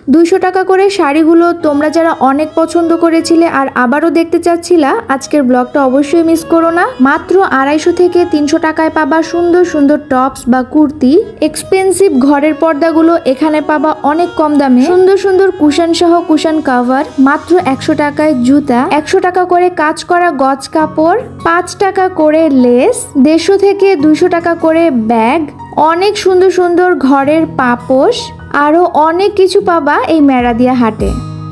200 টাকা করে শাড়িগুলো তোমরা যারা অনেক পছন্দ করেছিলে আর আবারও দেখতে চাচ্ছিলা, আজকের ব্লগটা অবশ্যই মিস করো না। মাত্র 250 থেকে 300 টাকায় পাবা সুন্দর সুন্দর টপস বা কুর্তি। এক্সপেন্সিভ ঘরের পর্দাগুলো এখানে পাবা অনেক কম দামে। সুন্দর সুন্দর কুশন সহ কুশন কভার মাত্র 100 টাকায়। জুতা 100 টাকা করে কাজ করা গজ কাপড়, 5 টাকা করে লেস, 150 থেকে 200 টাকা করে ব্যাগ, অনেক সুন্দর সুন্দর ঘরের পাপোশ, আরো অনেক কিছু পাবা এই মেরাদিয়া হাটে।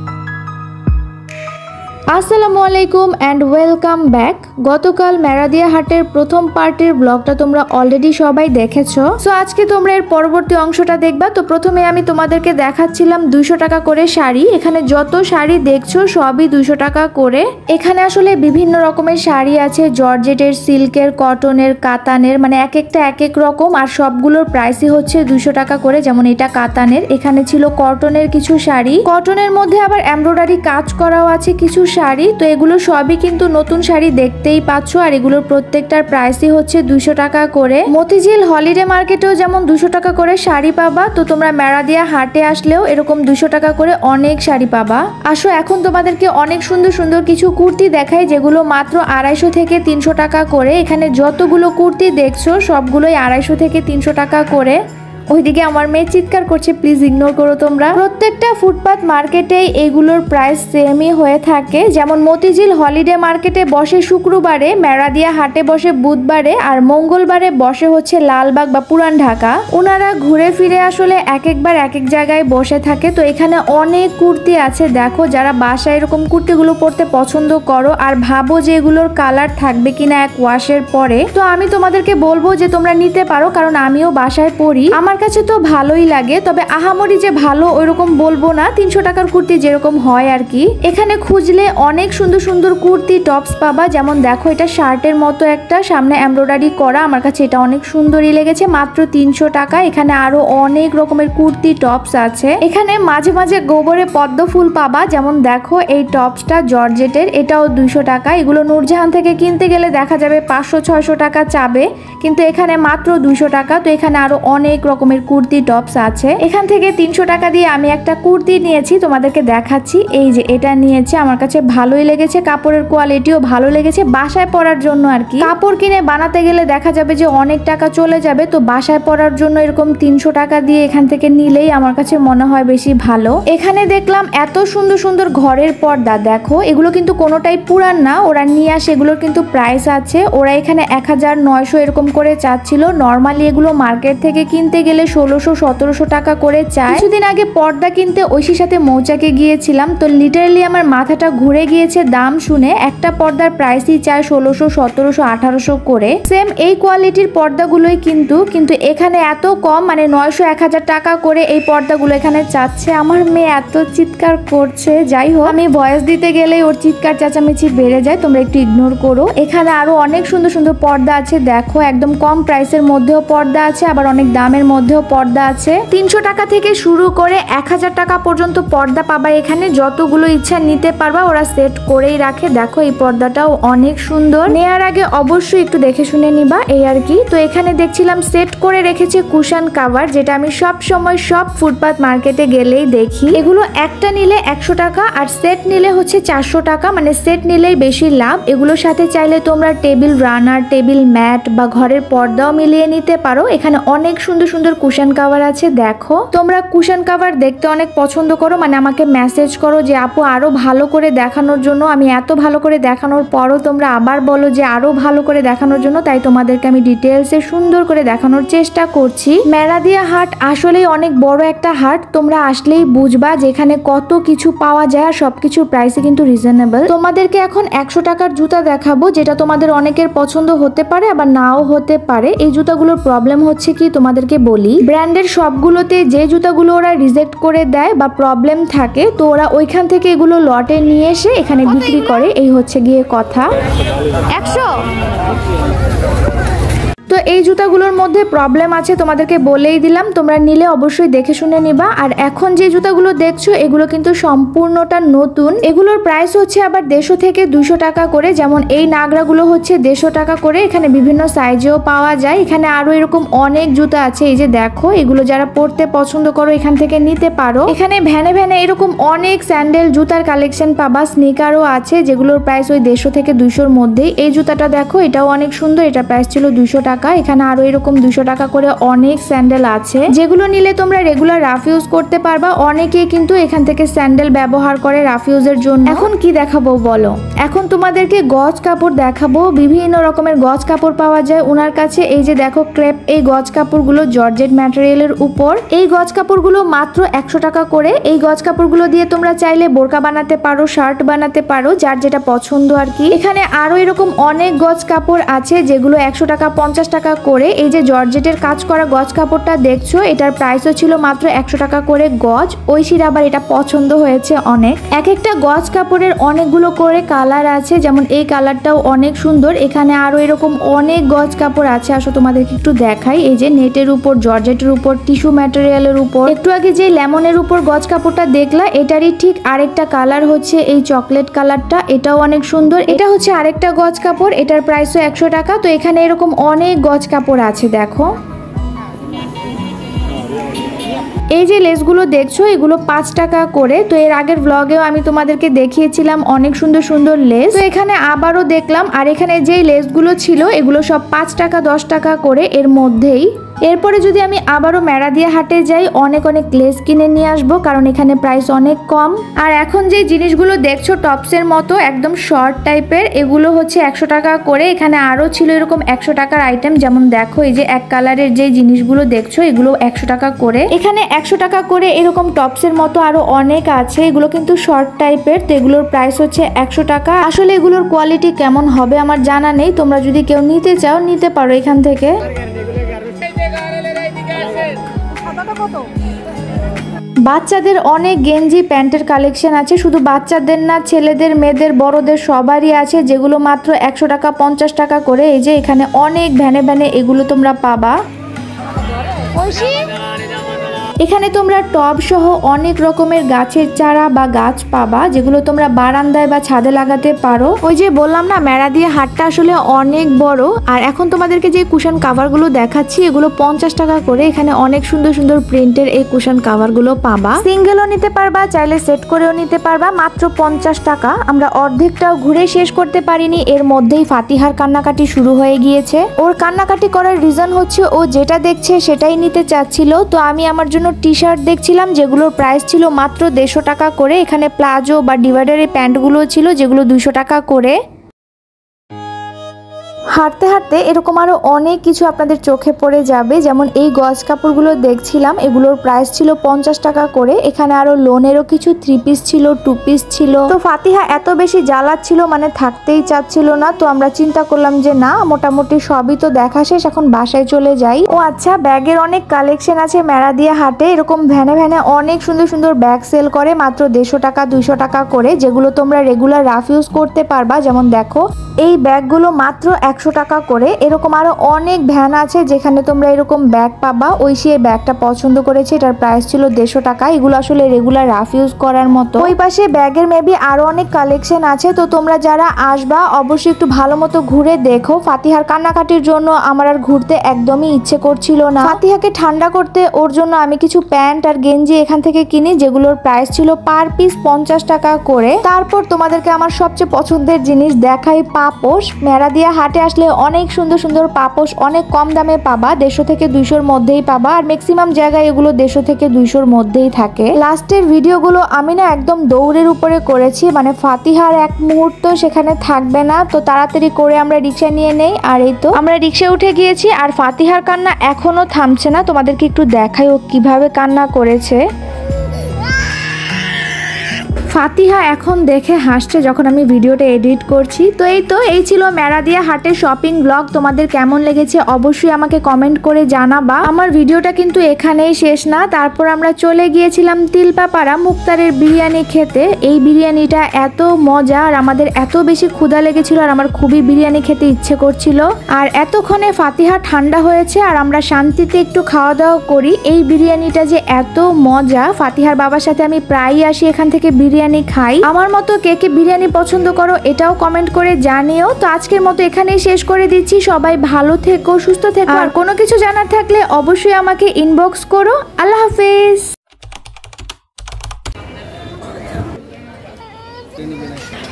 আসসালামু আলাইকুম অ্যান্ড ওয়েলকাম ব্যাক। গতকাল মেরাদিয়া হাটের প্রথম পার্টের ব্লগটা তোমরা অলরেডি সবাই দেখেছো। সো আজকে তোমরা এর পরবর্তী অংশটা দেখবা। তো প্রথমে আমি তোমাদেরকে দেখাচ্ছিলাম 200 টাকা করে শাড়ি। এখানে যত শাড়ি দেখছো সবই 200 টাকা করে। এখানে আসলে বিভিন্ন রকমের শাড়ি আছে, জর্জেটের, সিল্কের, কটনের, কাতানের, মানে এক একটা এক এক রকম। আর সবগুলোর প্রাইসই হচ্ছে 200 টাকা করে। যেমন এটা কাতানের, এখানে ছিল কটনের কিছু শাড়ি, কটনের মধ্যে আবার এমব্রয়ডারি কাজ করাও আছে কিছু শাড়ি। তো এগুলো সবই কিন্তু নতুন শাড়ি দেখতেই পাচ্ছ। আর এগুলোর প্রত্যেকটার প্রাইসই হচ্ছে 200 টাকা করে। মতিঝিল হলিডে মার্কেটেও যেমন 200 টাকা করে শাড়ি পাবা, তো তোমরা মেরাদিয়া হাটে আসলেও এরকম 200 টাকা করে অনেক শাড়ি পাবা। আসো এখন তোমাদেরকে অনেক সুন্দর সুন্দর কিছু কুর্তি দেখাই, যেগুলো মাত্র 250 থেকে 300 টাকা করে। এখানে যতগুলো কুর্তি দেখছো সবগুলোই 250 থেকে 300 টাকা করে। ওইদিকে আমার মেয়ে চিৎকার করছে, প্লিজ ইগনোর করো তোমরা। প্রত্যেকটা ফুটপাত মার্কেটে এগুলোর প্রাইস সেমই হয়ে থাকে। যেমন মতিঝিল হলিডে মার্কেটে বসে শুক্রবারে, মেরাদিয়া হাটে বসে বুধবারে, আর মঙ্গলবারে বসে হচ্ছে লালবাগ বা পুরান ঢাকা। ওনারা ঘুরে ফিরে আসলে এক একবার এক এক জায়গায় বসে থাকে। তো এখানে অনেক কুর্তি আছে দেখো, যারা বাসায় এরকম কুর্তিগুলো পরতে পছন্দ করো আর ভাবো যে এগুলোর কালার থাকবে কিনা এক ওয়াশের পরে, তো আমি তোমাদেরকে বলবো যে তোমরা নিতে পারো, কারণ আমিও বাসায় পরি। আমার কাছে তো ভালোই লাগে, তবে আহামরি যে ভালো ওইরকম বলবো না। 300 টাকার কুর্তি যেরকম হয় আর কি। এখানে খুঁজলে অনেক সুন্দর সুন্দর কুর্তি টপস পাবা। যেমন দেখো এটা শার্টের মতো একটা সামনে এমব্রয়ডারি করা, আমার কাছে এটা অনেক সুন্দরই লেগেছে, মাত্র 300 টাকা। এখানে আরো অনেক রকমের কুর্তি টপস আছে। এখানে মাঝে মাঝে গোবরে পদ্ম ফুল পাবা। যেমন দেখো এই টপসটা জর্জেটের, এটাও 200 টাকা। এগুলো নূরজাহান থেকে কিনতে গেলে দেখা যাবে 500-600 টাকা চাবে, কিন্তু এখানে মাত্র 200 টাকা। তো এখানে আরো অনেক রকমের কুর্তি টপস আছে। এখান থেকে 300 টাকা দিয়ে আমি একটা কুর্তি নিয়েছি, তোমাদেরকে দেখাচ্ছি। এই যে এটা নিয়েছি, আমার কাছে ভালোই লেগেছে, কাপড়ের কোয়ালিটিও ভালো লেগেছে। বাসায় পরার জন্য আর কি। কাপড় কিনে বানাতে গেলে দেখা যাবে যে অনেক টাকা চলে যাবে, তো বাসায় পরার জন্য এরকম 300 টাকা দিয়ে এখান থেকে নিলেই আমার কাছে মনে হয় বেশি ভালো। এখানে দেখলাম এত সুন্দর সুন্দর ঘরের পর্দা, দেখো এগুলো কিন্তু কোনোটাই পুরান না, ওরা নিয়ে আসে। এগুলোর কিন্তু প্রাইস আছে, ওরা এখানে 1900 এরকম করে চাচ্ছিল। নর্মালি এগুলো মার্কেট থেকে কিনতে গেলে 1600-1700 টাকা করে চায়। কিছুদিন আগে পর্দা কিনতে ঐশীর সাথে মৌচাকে গিয়েছিলাম, তো লিটারালি আমার মাথাটা ঘুরে গিয়েছে দাম শুনে। একটা পর্দার প্রাইসই চায় 1600, 1700, 1800 করে। সেম এই কোয়ালিটির পর্দাগুলোই কিন্তু এখানে এত কম, মানে 900-1000 টাকা করে এই পর্দাগুলো এখানে চাচ্ছে। আমার মেয়ে এত চিৎকার করছে, যাই হোক আমি ভয়েস দিতে গেলে ওর চিৎকার চেঁচামেচি বেড়ে যায়, তোমরা একটু ইগনোর করো। এখানে আরো অনেক সুন্দর সুন্দর পর্দা আছে দেখো, একদম কম প্রাইসের মধ্যেও পর্দা আছে, আবার অনেক দামের মধ্যেও পর্দা আছে। 300 টাকা থেকে শুরু করে 1000 টাকা পর্যন্ত পর্দা পাবা এখানে। যতগুলো ইচ্ছা নিতে পারবা, ওরা সেট করেই রাখে। দেখো এই পর্দাটাও অনেক সুন্দর, নেয়ার আগে অবশ্যই একটু দেখে শুনে নিবা, এই আর কি। তো এখানে দেখছিলাম সেট করে রেখেছে কুশন কাভার, যেটা আমি সব সময় সব ফুটপাত মার্কেটে গেলেই দেখি। এগুলো একটা নিলে 100 টাকা আর সেট নিলে হচ্ছে 400 টাকা, মানে সেট নিলেই বেশি লাভ। এগুলোর সাথে চাইলে তোমরা টেবিল রানার, টেবিল ম্যাট বা ঘরের পর্দাও মিলিয়ে নিতে পারো। এখানে অনেক সুন্দর সুন্দর কুশন কাভার আছে দেখো। তোমরা কুশন কাভার দেখতে অনেক পছন্দ করো, মানে আমাকে মেসেজ করো যে আপু আরো ভালো করে দেখানোর জন্য। আমি এত ভালো করে দেখানোর পরও তোমরা আবার বলো যে আরো ভালো করে দেখানোর জন্য, তাই তোমাদেরকে আমি ডিটেলসে সুন্দর করে দেখানোর চেষ্টা করছি। মেরাদিয়া হাট আসলেই অনেক বড় একটা হাট, তোমরা আসলেই বুঝবা যেখানে কত কিছু পাওয়া যায় আর সবকিছুর প্রাইসে কিন্তু রিজনেবল। তোমাদেরকে এখন 100 টাকার জুতা দেখাবো, যেটা তোমাদের অনেকের পছন্দ হতে পারে আবার নাও হতে পারে। এই জুতাগুলোর প্রবলেম হচ্ছে কি তোমাদেরকে বলি, ব্র্যান্ডের সবগুলোতে যে জুতাগুলো ওরা রিজেক্ট করে দেয় বা প্রবলেম থাকে, তো ওরা ওইখান থেকে এগুলো লটে নিয়ে এসে এখানে বিক্রি করে, এই হচ্ছে গিয়ে কথা। 100। তো এই জুতাগুলোর মধ্যে প্রবলেম আছে, তোমাদেরকে বলেই দিলাম, তোমরা নিলে অবশ্যই দেখে শুনে নিবা। আর এখন যে জুতাগুলো দেখছো এগুলো কিন্তু সম্পূর্ণটা নতুন, এগুলোর প্রাইস হচ্ছে আবার 150 থেকে 200 টাকা করে। যেমন এই নাগরাগুলো হচ্ছে 150 টাকা করে, এখানে বিভিন্ন সাইজেও পাওয়া যায়। এখানে আরো এরকম অনেক জুতা আছে, এই যে দেখো, এগুলো যারা পরতে পছন্দ করো এখান থেকে নিতে পারো। এখানে ভ্যানে ভ্যানে এরকম অনেক স্যান্ডেল জুতার কালেকশন পাবা, স্নিকারও আছে যেগুলোর প্রাইস ওই 150 থেকে 200-র মধ্যেই। এই জুতাটা দেখো, এটাও অনেক সুন্দর, এটা প্রাইস ছিল 200 টাকা। এখানে আরো এরকম 200 টাকা করে অনেক স্যান্ডেল আছে, যেগুলো নিলে তোমরা রেগুলার রাফ ইউজ করতে পারবা। অনেকেই কিন্তু এখান থেকে স্যান্ডেল ব্যবহার করে রাফ ইউজের জন্য। এখন কি দেখাবো বলো? এখন তোমাদেরকে গজ কাপড় দেখাবো, বিভিন্ন রকমের গজ কাপড় পাওয়া যায় ওনার কাছে। এই যে দেখো ক্রেপ, এই গজ কাপড়গুলো জর্জেট ম্যাটেরিয়ালের উপর। এই গজ কাপড়গুলো মাত্র 100 টাকা করে। এই গজ কাপড়গুলো দিয়ে তোমরা চাইলে বোরকা বানাতে পারো, শার্ট বানাতে পারো, যার যেটা পছন্দ আর কি। এখানে আরো এরকম অনেক গজ কাপড় আছে যেগুলো 100 টাকা 50 টাকা করে। এই যে জর্জেটের কাজ করা গজ কাপড়টা দেখছো, এটার প্রাইসও ছিল মাত্র 100 টাকা করে গজ। ঐশীর আবার এটা পছন্দ হয়েছে অনেক। এক একটা গজ কাপড়ের অনেকগুলো করে কালার আছে, যেমন এই কালারটাও অনেক সুন্দর। এখানে আরো এরকম অনেক গজ কাপড় আছে, আসো তোমাদেরকে একটু দেখাই। এই যে নেটের উপর, জর্জেটের উপর, টিস্যু ম্যাটেরিয়ালের উপর। একটু আগে যে লেমনের উপর গজ কাপড়টা দেখলা, এটারই ঠিক আরেকটা কালার হচ্ছে এই চকলেট কালারটা, এটাও অনেক সুন্দর। এটা হচ্ছে আরেকটা গজ কাপড়, এটার প্রাইসও 100 টাকা। তো এখানে এরকম অনেক গজ কাপড় আছে দেখো। এই যে লেসগুলো দেখছো এগুলো 5 টাকা করে। তো এর আগের ব্লগেও আমি তোমাদেরকে দেখিয়েছিলাম অনেক সুন্দর সুন্দর লেস, তো এখানে আবারও দেখলাম। আর এখানে যেই লেসগুলো ছিল এগুলো সব 5 টাকা 10 টাকা করে এর মধ্যেই। এরপরে যদি আমি আবারও মেরাদিয়া হাটে যাই, অনেক অনেক লেস কিনে নিয়ে আসবো, কারণ এখানে প্রাইস অনেক কম। আর এখন যে জিনিসগুলো দেখছো টপসের মতো একদম শর্ট টাইপের, এগুলো হচ্ছে 100 টাকা করে। এখানে আরো ছিল এরকম 100 টাকার আইটেম, যেমন দেখো এই যে এক কালারের যে জিনিসগুলো দেখছো এগুলো 100 টাকা করে। এখানে 100 টাকা করে এরকম টপসের মতো আরো অনেক আছে, এগুলো কিন্তু শর্ট টাইপের। তো এগুলোর প্রাইস হচ্ছে 100 টাকা। আসলে এগুলোর কোয়ালিটি কেমন হবে আমার জানা নেই, তোমরা যদি কেউ নিতে চাও নিতে পারো এখান থেকে। বাচ্চাদের অনেক গেঞ্জি প্যান্টের কালেকশন আছে, শুধু বাচ্চাদের না, ছেলেদের, মেয়েদের, বড়দের সবারই আছে, যেগুলো মাত্র 100 টাকা 50 টাকা করে। এই যে এখানে অনেক ভ্যানে ভ্যানে এগুলো তোমরা পাবা। এখানে তোমরা টব সহ অনেক রকমের গাছের চারা বা গাছ পাবা, যেগুলো তোমরা বারান্দায় বা ছাদে লাগাতে পারো। ওই যে বললাম না, মেরাদিয়া হাটটা আসলে অনেক বড়। আর এখন তোমাদেরকে যে কুশন কাভারগুলো দেখাচ্ছি এগুলো 50 টাকা করে। এখানে অনেক সুন্দর সুন্দর প্রিন্টের এই কুশন কাভারগুলো পাবা, সিঙ্গেলও নিতে পারবা, চাইলে সেট করেও নিতে পারবা, মাত্র 50 টাকা। আমরা অর্ধেকটাও ঘুরে শেষ করতে পারিনি, এর মধ্যেই ফাতিহার কান্নাকাটি শুরু হয়ে গিয়েছে। ওর কান্নাকাটি করার রিজন হচ্ছে ও যেটা দেখছে সেটাই নিতে চাচ্ছিল। তো আমি আমার জন্য টি শার্ট দেখছিলাম, যেগুলোর প্রাইস ছিল মাত্র 150 টাকা করে। এখানে প্লাজো বা ডিভাইডারের প্যান্টগুলো ছিল, যেগুলো 200 টাকা করে। হাঁটতে হাঁটতে এরকম আরো অনেক কিছু আপনাদের চোখে পড়ে যাবে, যেমন এই গজ কাপড়গুলো দেখছিলাম, এগুলোর প্রাইস ছিল 50 টাকা করে। এখানে আরো লোনেরও কিছু 3 পিস ছিল, 2 পিস ছিল। তো ফাতিহা এত বেশি জ্বালাচ্ছিল, মানে থাকতেই চাচ্ছিল না। তো আমরা চিন্তা করলাম যে না, মোটামুটি সবই তো দেখা শেষ, এখন বাসায় চলে যাই। ও আচ্ছা, ব্যাগের অনেক কালেকশন আছে মেরাদিয়া হাটে। এরকম ভ্যানে ভ্যানে অনেক সুন্দর সুন্দর ব্যাগ সেল করে, মাত্র 150 টাকা 200 টাকা করে, যেগুলো তোমরা রেগুলার রাফ ইউজ করতে পারবা। যেমন দেখো এই ব্যাগগুলো মাত্র 100 টাকা করে। এরকম আরো অনেক ভ্যান আছে যেখানে তোমরা এরকম ব্যাগ পাবা। ঐশী এই ব্যাগটা পছন্দ করেছে, এটার প্রাইস ছিল 150 টাকা। এগুলো আসলে রেগুলার রাফ ইউজ করার মতো। ওই পাশে ব্যাগের মেবি আরো অনেক কালেকশন আছে। তো তোমরা যারা আসবা অবশ্যই একটু ভালো মতো ঘুরে দেখো। ফাতিহার কান্নাকাটির জন্য আমার আর ঘুরতে একদমই ইচ্ছে করছিল না। ফাতিহাকে ঠান্ডা করতে ওর জন্য আমি কিছু প্যান্ট আর গেঞ্জি এখান থেকে কিনি, যেগুলোর প্রাইস ছিল পার পিস 50 টাকা করে। তারপর তোমাদেরকে আমার সবচেয়ে পছন্দের জিনিস দেখাই, পাপোশ। মেরাদিয়া হাটে আসলে অনেক সুন্দর সুন্দর পাপোশ অনেক কম দামে পাবা, 150 থেকে 200-র মধ্যেই পাবা। আর ম্যাক্সিমাম জায়গায় এগুলো 150 থেকে 200-র মধ্যেই থাকে। লাস্টের ভিডিওগুলো আমি না একদম দৌড়ের উপরে করেছি, মানে ফাতিহার এক মুহূর্ত সেখানে থাকবে না। তো তাড়াতাড়ি করে আমরা রিক্সা নিয়ে নেই। আর এই তো আমরা রিক্সায় উঠে গিয়েছি। আর ফাতিহার কান্না এখনো থামছে না, তোমাদেরকে একটু দেখাই ও কিভাবে কান্না করেছে। ফাতিহা এখন দেখে হাসছে যখন আমি ভিডিওটা এডিট করছি। তো এই ছিল মেরাদিয়া হাটের শপিং ব্লগ। তোমাদের কেমন লেগেছে অবশ্যই আমাকে কমেন্ট করে জানাবা। আমার ভিডিওটা কিন্তু এখানেই শেষ না, তারপর আমরা চলে গিয়েছিলাম তিলপাপাড়া মুক্তারের বিরিয়ানি খেতে। এই বিরিয়ানিটা এত মজা আর আমাদের এত বেশি ক্ষুধা লেগেছিল আর আমার খুবই বিরিয়ানি খেতে ইচ্ছে করছিল। আর এতক্ষণে ফাতিহা ঠান্ডা হয়েছে আর আমরা শান্তিতে একটু খাওয়া দাওয়া করি। এই বিরিয়ানিটা যে এত মজা, ফাতিহার বাবার সাথে আমি প্রায়ই আসি এখান থেকে বিরিয়ানি খাই। আমার মতো কে কে বিরিয়ানি পছন্দ করো এটাও কমেন্ট করে জানিও। তো আজকের মতো এখানেই শেষ করে দিচ্ছি। সবাই ভালো থেকো, সুস্থ থেকো, আর কোনো কিছু জানার থাকলে অবশ্যই আমাকে ইনবক্স করো। আল্লাহ হাফেজ।